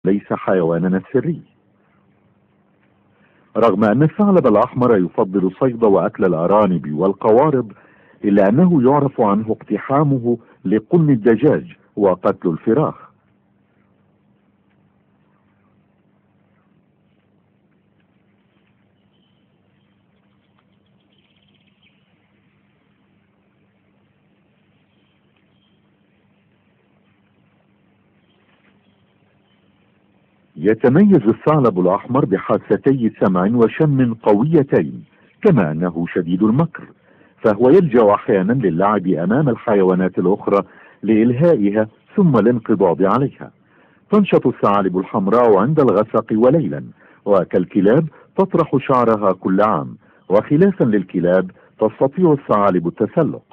ليس حيواننا السري. رغم أن الثعلب الأحمر يفضل صيد وأكل الأرانب والقوارض، إلا أنه يعرف عنه اقتحامه لقن الدجاج وقتل الفراخ. يتميز الثعلب الأحمر بحاستي سمع وشم قويتين، كما أنه شديد المكر، فهو يلجأ أحيانا للعب أمام الحيوانات الأخرى لإلهائها ثم الانقضاض عليها. تنشط الثعالب الحمراء عند الغسق وليلا، وكالكلاب تطرح شعرها كل عام، وخلافا للكلاب تستطيع الثعالب التسلق.